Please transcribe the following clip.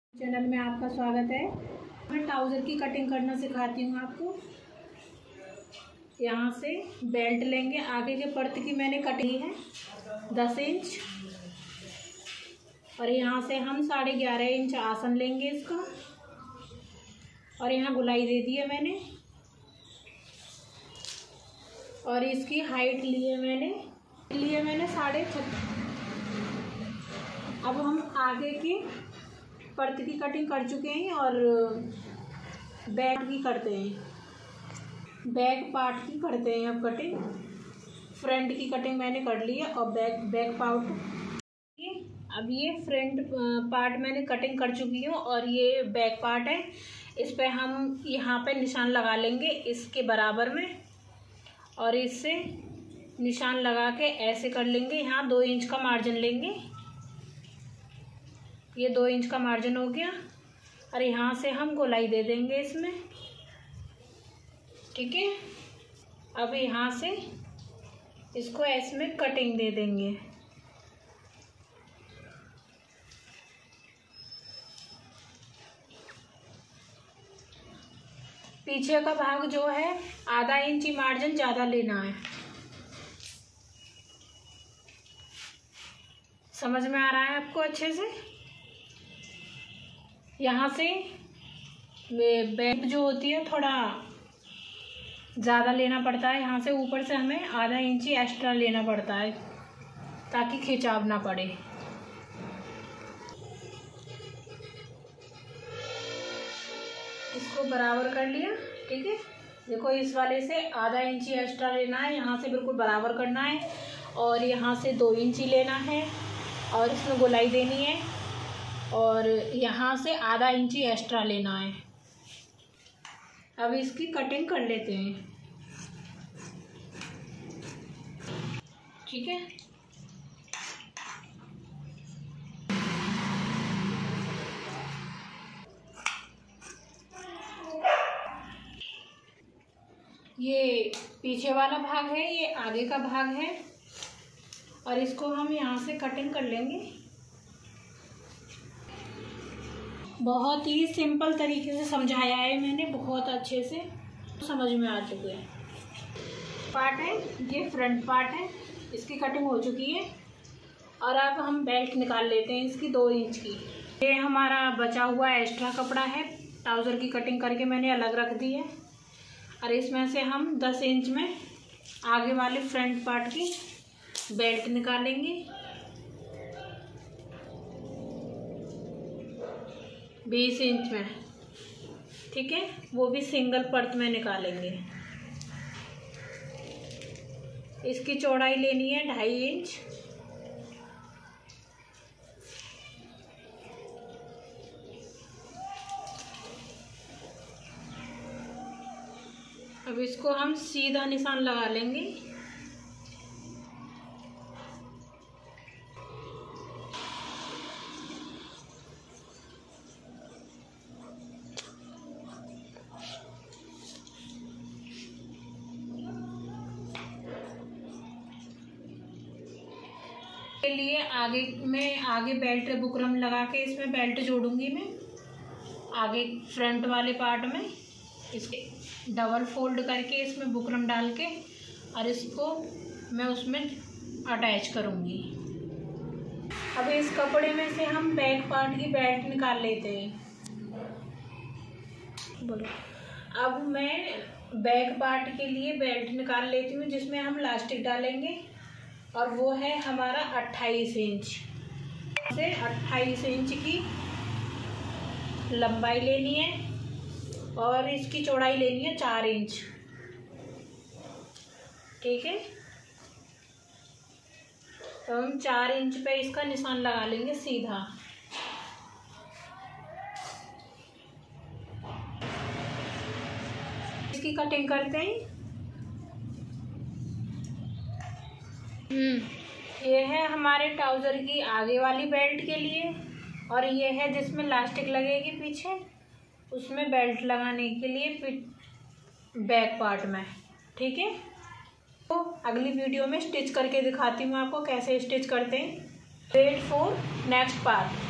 Channel में आपका स्वागत है। मैं ट्राउज़र की कटिंग करना सिखाती हूँ आपको। यहाँ से बेल्ट लेंगे, आगे के पर्त की मैंने कटिंग है 10 इंच और यहाँ से हम 11.5 इंच आसन लेंगे इसका। और यहाँ गुलाई दे दी है मैंने और इसकी हाइट ली है मैंने 36.5। अब हम आगे की पर्त की कटिंग कर चुके हैं और बैक की करते हैं। बैक पार्ट की करते हैं अब कटिंग। फ्रंट की कटिंग मैंने कर ली है और बैक पार्ट अब ये फ्रंट पार्ट मैंने कटिंग कर चुकी हूँ और ये बैक पार्ट है। इस पे हम यहाँ पे निशान लगा लेंगे इसके बराबर में और इससे निशान लगा के ऐसे कर लेंगे। यहाँ 2 इंच का मार्जिन लेंगे। ये 2 इंच का मार्जिन हो गया और यहाँ से हम गोलाई दे देंगे इसमें। ठीक है, अब यहाँ से इसको ऐसे में कटिंग दे देंगे। पीछे का भाग जो है आधा इंच मार्जिन ज़्यादा लेना है। समझ में आ रहा है आपको अच्छे से? यहाँ से बेल्ट जो होती है थोड़ा ज़्यादा लेना पड़ता है। यहाँ से ऊपर से हमें आधा इंच एक्स्ट्रा लेना पड़ता है ताकि खिंचाव ना पड़े। इसको बराबर कर लिया। ठीक है, देखो इस वाले से आधा इंच एक्स्ट्रा लेना है, यहाँ से बिल्कुल बराबर करना है और यहाँ से 2 इंच लेना है और इसमें गोलाई देनी है और यहाँ से आधा इंच एक्स्ट्रा लेना है। अब इसकी कटिंग कर लेते हैं। ठीक है, ये पीछे वाला भाग है, ये आगे का भाग है और इसको हम यहाँ से कटिंग कर लेंगे। बहुत ही सिंपल तरीके से समझाया है मैंने, बहुत अच्छे से समझ में आ चुके हैं। पार्ट है ये फ्रंट पार्ट है, इसकी कटिंग हो चुकी है और अब हम बेल्ट निकाल लेते हैं इसकी 2 इंच की। ये हमारा बचा हुआ एक्स्ट्रा कपड़ा है, ट्राउज़र की कटिंग करके मैंने अलग रख दी है और इसमें से हम 10 इंच में आगे वाले फ्रंट पार्ट की बेल्ट निकालेंगे। 20 इंच में, ठीक है, वो भी सिंगल परत में निकालेंगे। इसकी चौड़ाई लेनी है 2.5 इंच। अब इसको हम सीधा निशान लगा लेंगे। के लिए आगे बेल्ट बुकरम लगा के इसमें बेल्ट जोड़ूंगी मैं आगे फ्रंट वाले पार्ट में। इसके डबल फोल्ड करके इसमें बुकरम डाल के और इसको मैं उसमें अटैच करूंगी। अब इस कपड़े में से हम बैक पार्ट की बेल्ट निकाल लेते हैं। बोलो, अब मैं बैक पार्ट के लिए बेल्ट निकाल लेती हूँ जिसमें हम इलास्टिक डालेंगे और वो है हमारा 28 इंच से 28 इंच की लंबाई लेनी है और इसकी चौड़ाई लेनी है 4 इंच। ठीक है, तो हम 4 इंच पे इसका निशान लगा लेंगे सीधा। इसकी कटिंग करते हैं। ये है हमारे ट्राउज़र की आगे वाली बेल्ट के लिए और ये है जिसमें इलास्टिक लगेगी पीछे, उसमें बेल्ट लगाने के लिए बैक पार्ट में। ठीक है, तो अगली वीडियो में स्टिच करके दिखाती हूँ आपको कैसे स्टिच करते हैं। Wait for next part.